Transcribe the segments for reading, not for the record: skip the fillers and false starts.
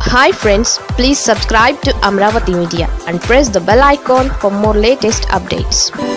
Hi friends, please subscribe to Amaravathi Media and press the bell icon for more latest updates.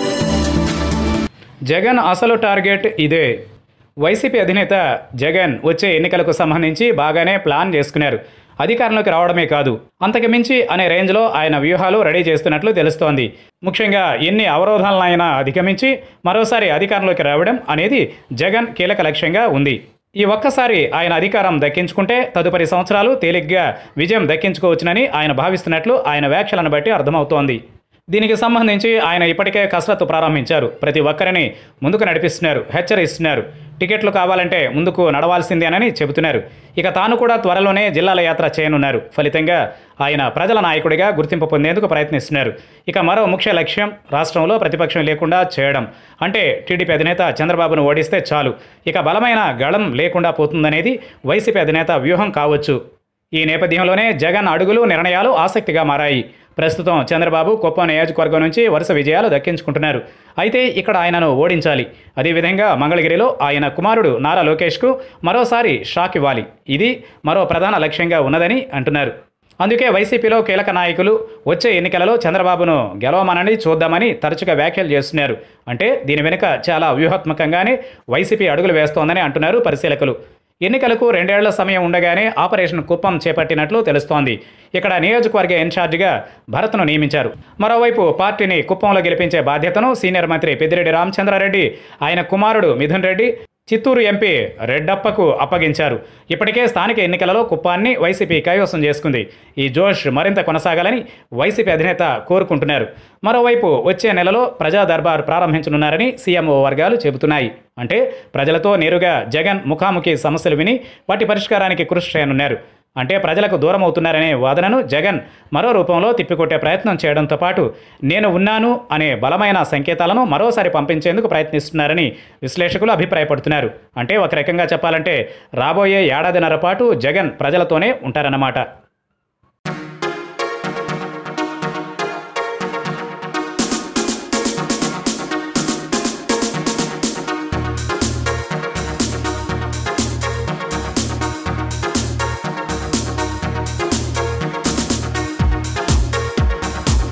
Jagan అసలు target ఇదే. YCP అధినేత జగన్ వచ్చే ఎన్నికలకు సంబంధించి బాగానే ప్లాన్ చేసుకున్నారు. అధికారంలోకి రావడమే కాదు, అంతకు మించి అనే రేంజ్లో ఆయన వ్యూహాలు రెడీ చేస్తున్నట్లు తెలుస్తోంది. ముఖ్యంగా ఎన్ని అవరోధాలనైనా అధిగమించి మరోసారి అధికారంలోకి రావడం అనేది జగన్ కీలక లక్ష్యంగా ఉంది. ఈ ఒక్కసారి ఆయన అధికారం దక్కించుకుంటే తదుపరి సంవత్సరాలు తేలిగ్గా విజయం దక్కించుకోవచ్చునని ఆయన భావిస్తున్నట్లు ఆయన వ్యాఖ్యలను బట్టి అర్థమవుతోంది. దీనికి సంబంధించి ఆయన ఇప్పటికే కసరత్తు ప్రారంభించారు. ప్రతి ఒక్కరిని ముందుకు నడిపిస్తున్నారు, హెచ్చరిస్తున్నారు. టికెట్లు కావాలంటే ముందుకు నడవాల్సిందేనని చెబుతున్నారు. ఇక తాను కూడా త్వరలోనే జిల్లాల యాత్ర చేయనున్నారు. ఫలితంగా ఆయన ప్రజల నాయకుడిగా గుర్తింపు పొందేందుకు ప్రయత్నిస్తున్నారు. ఇక మరో ముఖ్య లక్ష్యం రాష్ట్రంలో ప్రతిపక్షం లేకుండా చేయడం. అంటే టీడీపీ అధినేత చంద్రబాబును ఓడిస్తే చాలు, ఇక బలమైన గళం లేకుండా పోతుందనేది వైసీపీ అధినేత వ్యూహం కావచ్చు. ఈ నేపథ్యంలోనే జగన్ అడుగులు, నిర్ణయాలు ఆసక్తిగా మారాయి. ప్రస్తుతం చంద్రబాబు కుప్పం నియోజకవర్గం నుంచి వరుస విజయాలు దక్కించుకుంటున్నారు. అయితే ఇక్కడ ఆయనను ఓడించాలి. అదేవిధంగా మంగళగిరిలో ఆయన కుమారుడు నారా లోకేష్కు మరోసారి షాక్ ఇవ్వాలి. ఇది మరో ప్రధాన లక్ష్యంగా ఉన్నదని అంటున్నారు. అందుకే వైసీపీలో కీలక నాయకులు వచ్చే ఎన్నికలలో చంద్రబాబును గెలవమనని చూద్దామని తరచుగా వ్యాఖ్యలు చేస్తున్నారు. అంటే దీని వెనుక చాలా వ్యూహాత్మకంగానే వైసీపీ అడుగులు వేస్తోందని అంటున్నారు పరిశీలకులు. ఎన్నికలకు 2 ఏళ్ల సమయం ఉండగానే ఆపరేషన్ కుప్పం చేపట్టినట్లు తెలుస్తోంది. ఇక్కడ నియోజకవర్గ ఇన్ఛార్జిగా భరత్ను నియమించారు. మరోవైపు పార్టీని కుప్పంలో గెలిపించే బాధ్యతను సీనియర్ మంత్రి పెద్దిరెడ్డి రామచంద్రారెడ్డి, ఆయన కుమారుడు మిథున్ రెడ్డి, చిత్తూరు ఎంపీ రెడ్డప్పకు అప్పగించారు. ఇప్పటికే స్థానిక ఎన్నికలలో కుప్పాన్ని వైసీపీ కైవసం చేసుకుంది. ఈ జోష్ మరింత కొనసాగాలని వైసీపీ అధినేత కోరుకుంటున్నారు. మరోవైపు వచ్చే నెలలో ప్రజా దర్బార్ ప్రారంభించనున్నారని సీఎంఓ వర్గాలు చెబుతున్నాయి. అంటే ప్రజలతో నేరుగా జగన్ ముఖాముఖి సమస్యలు విని వాటి పరిష్కారానికి కృషి చేయనున్నారు. అంటే ప్రజలకు దూరం అవుతున్నారనే వాదనను జగన్ మరో రూపంలో తిప్పికొట్టే ప్రయత్నం చేయడంతో పాటు నేను ఉన్నాను అనే బలమైన సంకేతాలను మరోసారి పంపించేందుకు ప్రయత్నిస్తున్నారని విశ్లేషకులు అభిప్రాయపడుతున్నారు. అంటే ఒక రకంగా చెప్పాలంటే రాబోయే ఏడాదిన్నర పాటు జగన్ ప్రజలతోనే ఉంటారన్నమాట.